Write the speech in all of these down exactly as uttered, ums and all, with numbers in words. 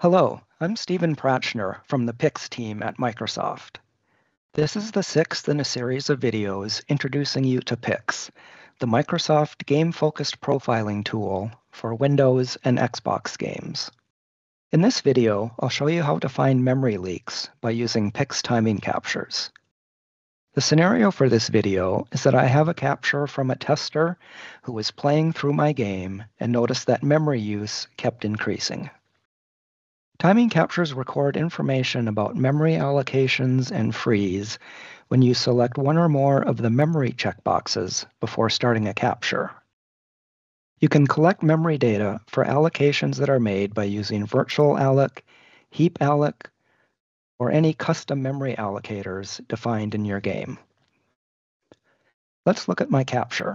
Hello, I'm Stephen Pratchner from the PIX team at Microsoft. This is the sixth in a series of videos introducing you to PIX, the Microsoft game-focused profiling tool for Windows and Xbox games. In this video, I'll show you how to find memory leaks by using PIX Timing Captures. The scenario for this video is that I have a capture from a tester who was playing through my game and noticed that memory use kept increasing. Timing captures record information about memory allocations and frees when you select one or more of the memory checkboxes before starting a capture. You can collect memory data for allocations that are made by using virtual alloc, heap alloc, or any custom memory allocators defined in your game. Let's look at my capture.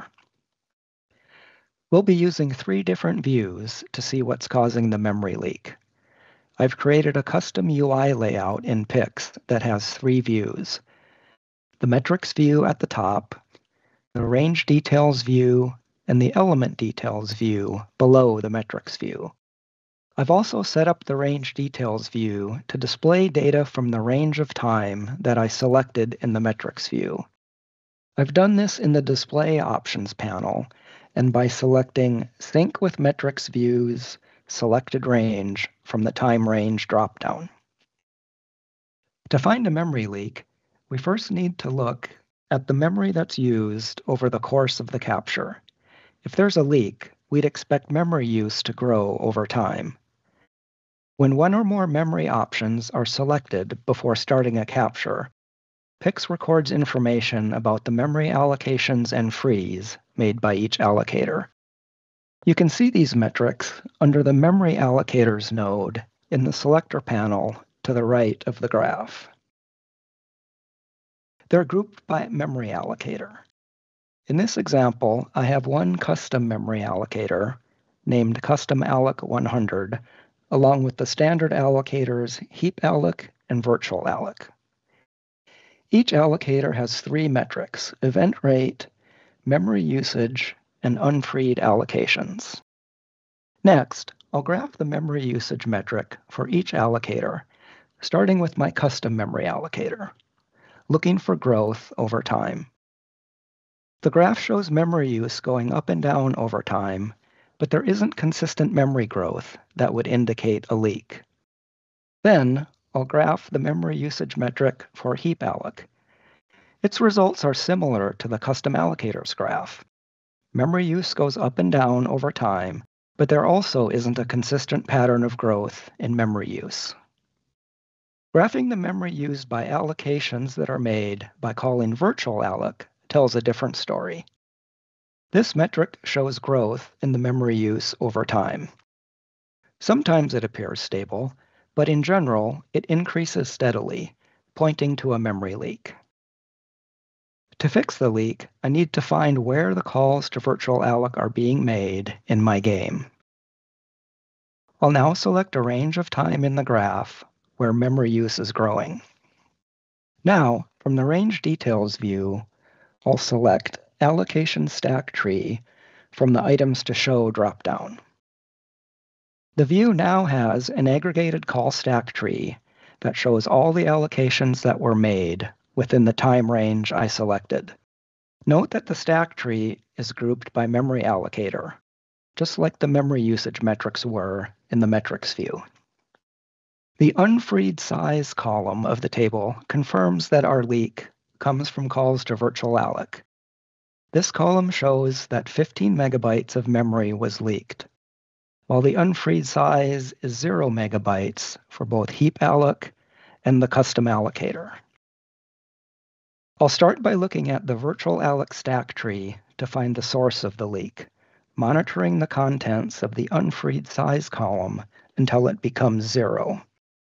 We'll be using three different views to see what's causing the memory leak. I've created a custom U I layout in PIX that has three views: the metrics view at the top, the range details view, and the element details view below the metrics view. I've also set up the range details view to display data from the range of time that I selected in the metrics view. I've done this in the display options panel and by selecting Sync with Metrics Views Selected Range from the Time Range dropdown. To find a memory leak, we first need to look at the memory that's used over the course of the capture. If there's a leak, we'd expect memory use to grow over time. When one or more memory options are selected before starting a capture, PIX records information about the memory allocations and frees made by each allocator. You can see these metrics under the Memory Allocators node in the Selector panel to the right of the graph. They're grouped by memory allocator. In this example, I have one custom memory allocator named Custom Alloc one hundred, along with the standard allocators Heap Alloc and Virtual Alloc. Each allocator has three metrics: event rate, memory usage, and unfreed allocations. Next, I'll graph the memory usage metric for each allocator, starting with my custom memory allocator, looking for growth over time. The graph shows memory use going up and down over time, but there isn't consistent memory growth that would indicate a leak. Then, I'll graph the memory usage metric for heap alloc. Its results are similar to the custom allocators graph. Memory use goes up and down over time, but there also isn't a consistent pattern of growth in memory use. Graphing the memory used by allocations that are made by calling virtual alloc tells a different story. This metric shows growth in the memory use over time. Sometimes it appears stable, but in general, it increases steadily, pointing to a memory leak. To fix the leak, I need to find where the calls to virtual alloc are being made in my game. I'll now select a range of time in the graph where memory use is growing. Now, from the range details view, I'll select Allocation Stack Tree from the Items to Show dropdown. The view now has an aggregated call stack tree that shows all the allocations that were made within the time range I selected. Note that the stack tree is grouped by memory allocator, just like the memory usage metrics were in the metrics view. The unfreed size column of the table confirms that our leak comes from calls to virtual alloc. This column shows that fifteen megabytes of memory was leaked, while the unfreed size is zero megabytes for both heap alloc and the custom allocator. I'll start by looking at the virtual alloc stack tree to find the source of the leak, monitoring the contents of the unfreed size column until it becomes zero.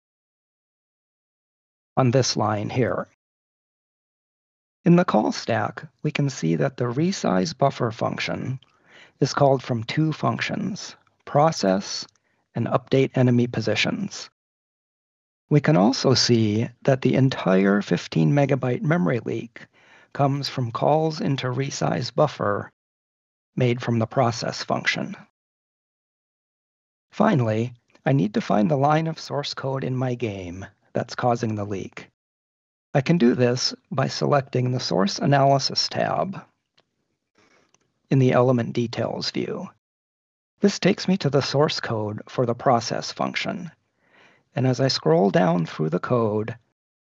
On this line here. In the call stack, we can see that the resize buffer function is called from two functions, process and update enemy positions. We can also see that the entire fifteen megabyte memory leak comes from calls into resize buffer made from the process function. Finally, I need to find the line of source code in my game that's causing the leak. I can do this by selecting the Source Analysis tab in the Element Details view. This takes me to the source code for the process function. And as I scroll down through the code,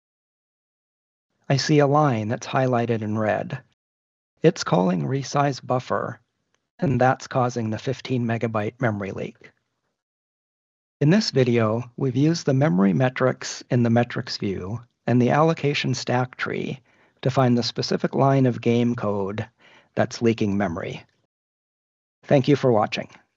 I see a line that's highlighted in red. It's calling resize buffer, and that's causing the fifteen megabyte memory leak. In this video, we've used the memory metrics in the metrics view and the allocation stack tree to find the specific line of game code that's leaking memory. Thank you for watching.